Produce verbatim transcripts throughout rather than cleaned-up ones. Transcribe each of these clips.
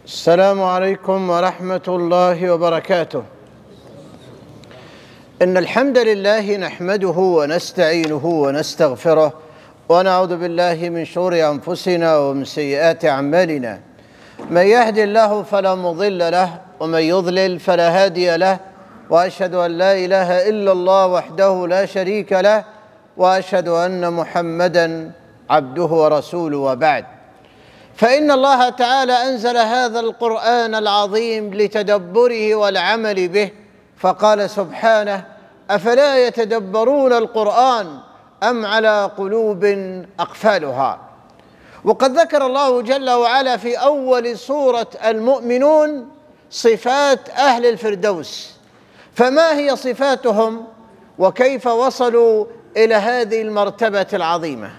السلام عليكم ورحمة الله وبركاته. إن الحمد لله نحمده ونستعينه ونستغفره ونعوذ بالله من شرور أنفسنا ومن سيئات أعمالنا. من يهد الله فلا مضل له ومن يضلل فلا هادي له، وأشهد أن لا إله إلا الله وحده لا شريك له، وأشهد أن محمدًا عبده ورسوله. وبعد، فإن الله تعالى أنزل هذا القرآن العظيم لتدبره والعمل به، فقال سبحانه: أفلا يتدبرون القرآن أم على قلوب أقفالها. وقد ذكر الله جل وعلا في أول سورة المؤمنون صفات أهل الفردوس، فما هي صفاتهم وكيف وصلوا إلى هذه المرتبة العظيمة؟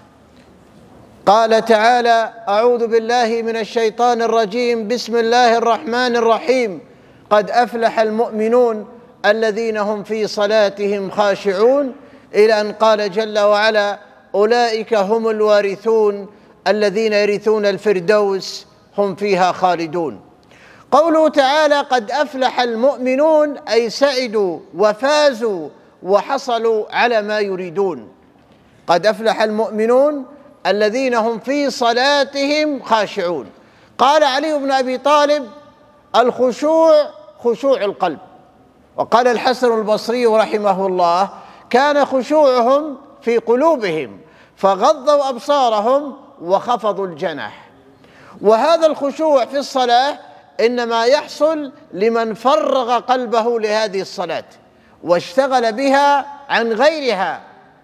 قال تعالى: أعوذ بالله من الشيطان الرجيم، بسم الله الرحمن الرحيم. قد أفلح المؤمنون الذين هم في صلاتهم خاشعون، إلى أن قال جل وعلا: أولئك هم الوارثون الذين يرثون الفردوس هم فيها خالدون. قوله تعالى: قد أفلح المؤمنون، أي سعدوا وفازوا وحصلوا على ما يريدون. قد أفلح المؤمنون الذين هم في صلاتهم خاشعون. قال علي بن أبي طالب: الخشوع خشوع القلب. وقال الحسن البصري رحمه الله: كان خشوعهم في قلوبهم فغضوا أبصارهم وخفضوا الجناح. وهذا الخشوع في الصلاة إنما يحصل لمن فرغ قلبه لهذه الصلاة واشتغل بها عن غيرها.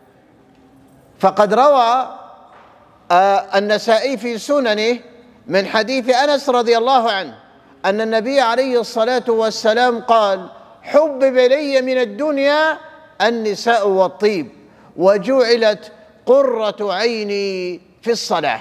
فقد روى النسائي في سننه من حديث أنس رضي الله عنه أن النبي عليه الصلاة والسلام قال: حبب إلي من الدنيا النساء والطيب، وجعلت قرة عيني في الصلاة.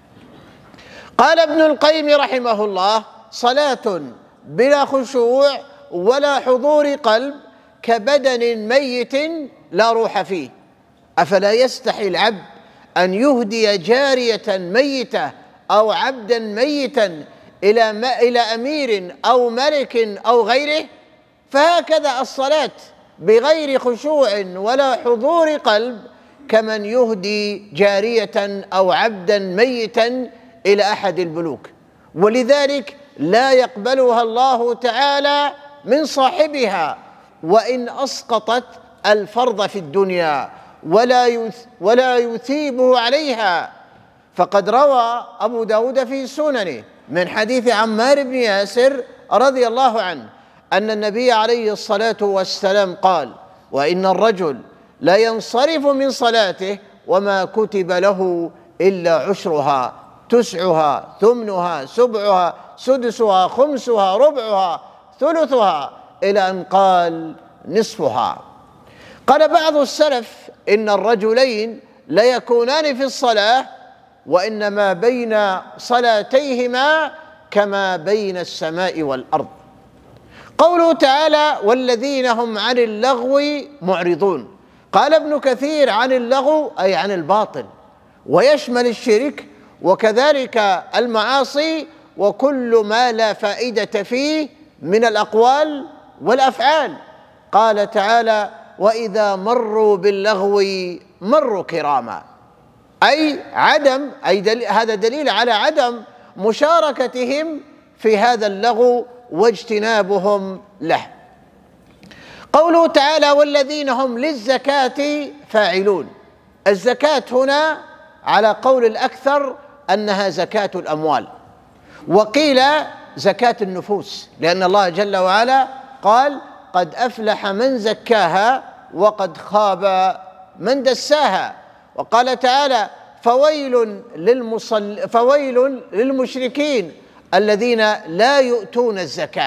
قال ابن القيم رحمه الله: صلاة بلا خشوع ولا حضور قلب كبدن ميت لا روح فيه. أفلا يستحي العبد أن يهدي جارية ميتة أو عبدا ميتا إلى إلى أمير أو ملك أو غيره؟ فهكذا الصلاة بغير خشوع ولا حضور قلب كمن يهدي جارية أو عبدا ميتا إلى أحد الملوك، ولذلك لا يقبلها الله تعالى من صاحبها وإن أسقطت الفرض في الدنيا، ولا ولا يثيبه عليها. فقد روى أبو داود في سننه من حديث عمار بن ياسر رضي الله عنه أن النبي عليه الصلاة والسلام قال: وإن الرجل لا ينصرف من صلاته وما كتب له إلا عشرها، تسعها، ثمنها، سبعها، سدسها، خمسها، ربعها، ثلثها، إلى أن قال نصفها. قال بعض السلف: إن الرجلين ليكونان في الصلاة وإنما بين صلاتيهما كما بين السماء والأرض. قوله تعالى: والذين هم عن اللغو معرضون. قال ابن كثير: عن اللغو أي عن الباطل، ويشمل الشرك وكذلك المعاصي وكل ما لا فائدة فيه من الأقوال والأفعال. قال تعالى: وإذا مروا باللغو مروا كراما، أي عدم أي دليل هذا دليل على عدم مشاركتهم في هذا اللغو واجتنابهم له. قوله تعالى: والذين هم للزكاة فاعلون. الزكاة هنا على قول الأكثر أنها زكاة الأموال، وقيل زكاة النفوس، لأن الله جل وعلا قال: قد أفلح من زكاها وقد خاب من دساها. وقال تعالى: فويل للمصل فويل للمشركين الذين لا يؤتون الزكاة.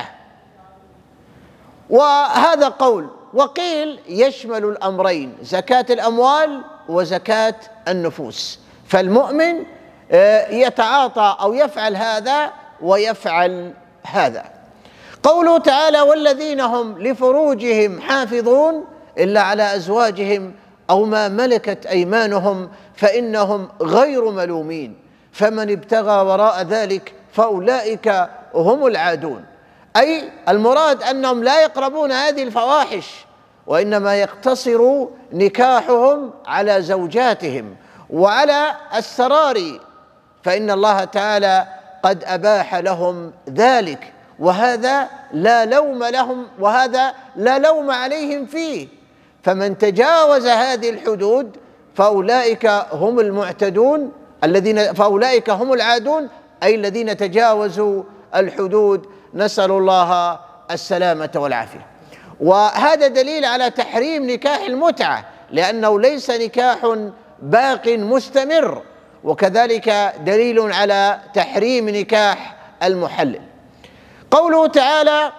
وهذا قول. وقيل يشمل الأمرين، زكاة الأموال وزكاة النفوس. فالمؤمن يتعاطى أو يفعل هذا ويفعل هذا. قوله تعالى: والذين هم لفروجهم حافظون إلا على أزواجهم أو ما ملكت أيمانهم فإنهم غير ملومين، فمن ابتغى وراء ذلك فأولئك هم العادون، أي المراد أنهم لا يقربون هذه الفواحش، وإنما يقتصر نكاحهم على زوجاتهم وعلى السرار، فإن الله تعالى قد أباح لهم ذلك، وهذا لا لوم لهم وهذا لا لوم عليهم فيه. فمن تجاوز هذه الحدود فأولئك هم المعتدون الذين فأولئك هم العادون، أي الذين تجاوزوا الحدود، نسأل الله السلامة والعافية. وهذا دليل على تحريم نكاح المتعة، لأنه ليس نكاح باق مستمر، وكذلك دليل على تحريم نكاح المحلل. قوله تعالى: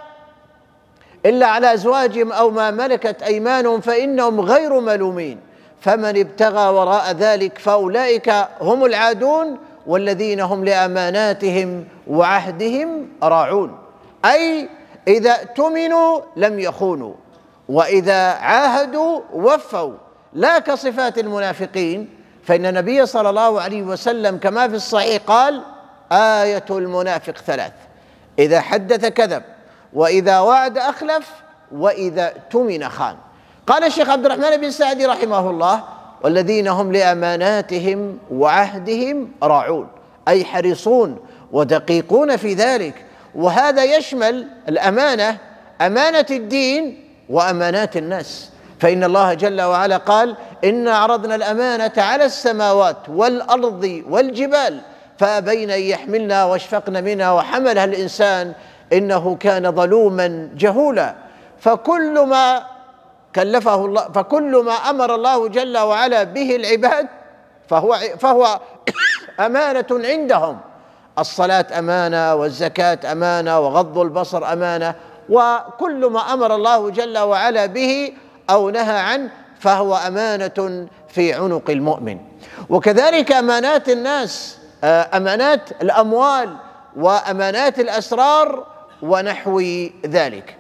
إلا على أزواجهم أو ما ملكت أيمانهم فإنهم غير ملومين، فمن ابتغى وراء ذلك فأولئك هم العادون والذين هم لأماناتهم وعهدهم راعون، أي إذا اؤتمنوا لم يخونوا، وإذا عاهدوا وفوا، لا كصفات المنافقين. فإن النبي صلى الله عليه وسلم كما في الصحيح قال: آية المنافق ثلاث: إذا حدث كذب، وإذا وعد أخلف، وإذا اؤتمن خان. قال الشيخ عبد الرحمن بن سعدي رحمه الله: والذين هم لأماناتهم وعهدهم راعون، أي حريصون ودقيقون في ذلك. وهذا يشمل الأمانة، أمانة الدين وأمانات الناس، فإن الله جل وعلا قال: إنا عرضنا الأمانة على السماوات والأرض والجبال فأبين أن يحملنا واشفقن منها وحملها الإنسان إنه كان ظلوما جهولا. فكل ما كلفه الله فكل ما أمر الله جل وعلا به العباد فهو فهو أمانة عندهم. الصلاة أمانة، والزكاة أمانة، وغض البصر أمانة، وكل ما أمر الله جل وعلا به أو نهى عنه فهو أمانة في عنق المؤمن. وكذلك أمانات الناس، أمانات الأموال وأمانات الأسرار ونحو ذلك.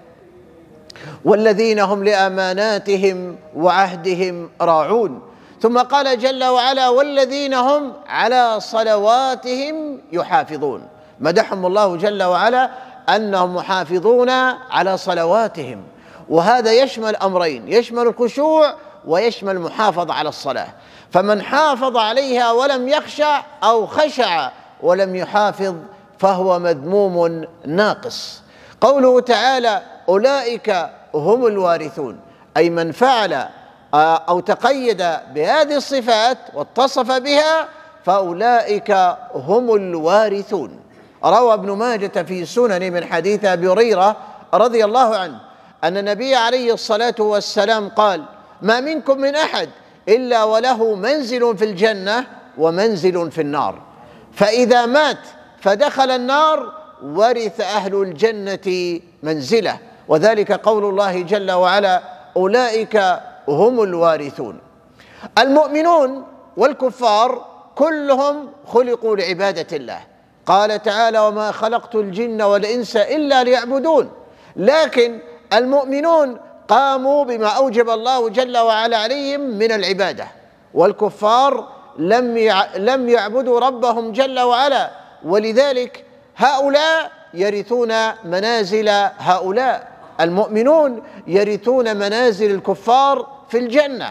والذين هم لأماناتهم وعهدهم راعون. ثم قال جل وعلا: والذين هم على صلواتهم يحافظون، مدحهم الله جل وعلا أنهم محافظون على صلواتهم. وهذا يشمل أمرين: يشمل الخشوع ويشمل المحافظة على الصلاة. فمن حافظ عليها ولم يخشع أو خشع ولم يحافظ فهو مذموم ناقص. قوله تعالى: أولئك هم الوارثون، أي من فعل أو تقيد بهذه الصفات واتصف بها فأولئك هم الوارثون. روى ابن ماجة في سنن من حديث أبي هريرة رضي الله عنه أن النبي عليه الصلاة والسلام قال: ما منكم من أحد إلا وله منزل في الجنة ومنزل في النار، فإذا مات فدخل النار ورث أهل الجنة منزله، وذلك قول الله جل وعلا: أولئك هم الوارثون. المؤمنون والكفار كلهم خلقوا لعبادة الله، قال تعالى: وما خلقت الجن والإنس إلا ليعبدون. لكن المؤمنون قاموا بما أوجب الله جل وعلا عليهم من العبادة، والكفار لم لم يعبدوا ربهم جل وعلا، ولذلك هؤلاء يرثون منازل هؤلاء. المؤمنون يرثون منازل الكفار في الجنة.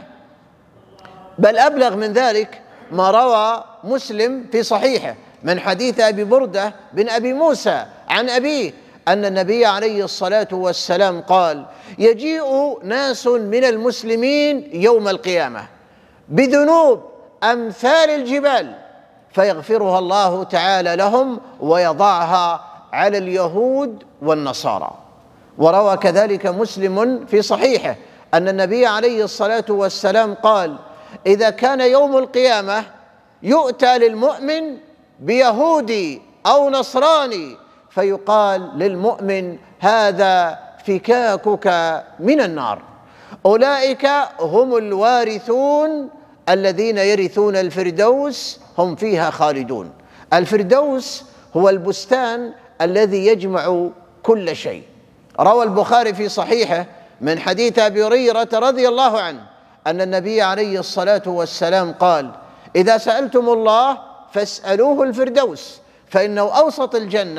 بل أبلغ من ذلك ما روى مسلم في صحيحه من حديث أبي بردة بن أبي موسى عن أبيه أن النبي عليه الصلاة والسلام قال: يجيء ناس من المسلمين يوم القيامة بذنوب أمثال الجبال فيغفرها الله تعالى لهم ويضعها على اليهود والنصارى. وروى كذلك مسلم في صحيحه أن النبي عليه الصلاة والسلام قال: إذا كان يوم القيامة يؤتى للمؤمن بيهودي أو نصراني فيقال للمؤمن: هذا فكاكك من النار. أولئك هم الوارثون الذين يرثون الفردوس هم فيها خالدون. الفردوس هو البستان الذي يجمع كل شيء. روى البخاري في صحيحه من حديث أبي هريرة رضي الله عنه أن النبي عليه الصلاة والسلام قال: إذا سألتم الله فاسألوه الفردوس، فإنه أوسط الجنة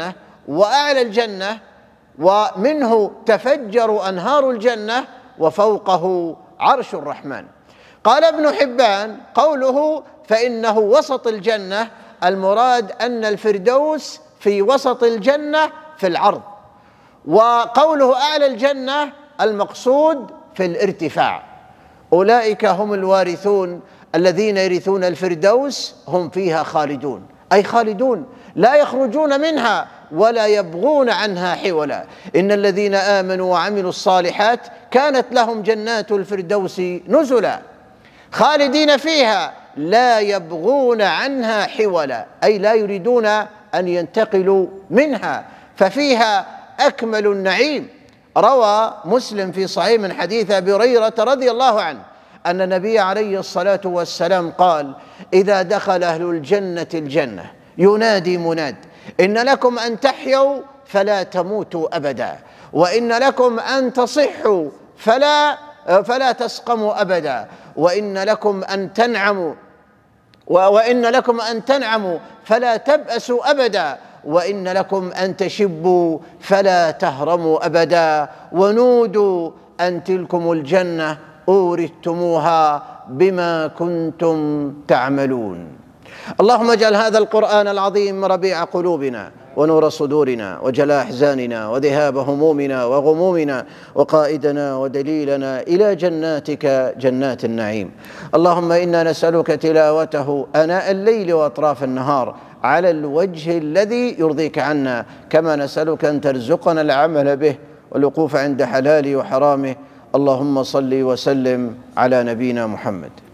وأعلى الجنة، ومنه تفجر أنهار الجنة، وفوقه عرش الرحمن. قال ابن حبان قوله فإنه وسط الجنة، المراد أن الفردوس في وسط الجنة في العرض، وقوله أعلى الجنة المقصود في الارتفاع. أولئك هم الوارثون الذين يرثون الفردوس هم فيها خالدون، أي خالدون لا يخرجون منها ولا يبغون عنها حولا. إن الذين آمنوا وعملوا الصالحات كانت لهم جنات الفردوس نزلا خالدين فيها لا يبغون عنها حولا، أي لا يريدون أن ينتقلوا منها، ففيها أكمل النعيم. روى مسلم في صحيح من حديث أبي هريرة رضي الله عنه أن النبي عليه الصلاة والسلام قال: إذا دخل أهل الجنة الجنة ينادي مناد: إن لكم أن تحيوا فلا تموتوا أبدا، وإن لكم أن تصحوا فلا فلا تسقموا أبدا، وإن لكم أن تنعموا وإن لكم أن تنعموا فلا تبأسوا أبدا، وإن لكم أن تشبوا فلا تهرموا أبدا، ونودوا أن تلكم الجنة أورثتموها بما كنتم تعملون. اللهم اجعل هذا القرآن العظيم ربيع قلوبنا ونور صدورنا وجلاء أحزاننا وذهاب همومنا وغمومنا وقائدنا ودليلنا إلى جناتك جنات النعيم. اللهم إنا نسألك تلاوته آناء الليل وأطراف النهار على الوجه الذي يرضيك عنا، كما نسألك أن ترزقنا العمل به والوقوف عند حلاله وحرامه. اللهم صل وسلم على نبينا محمد.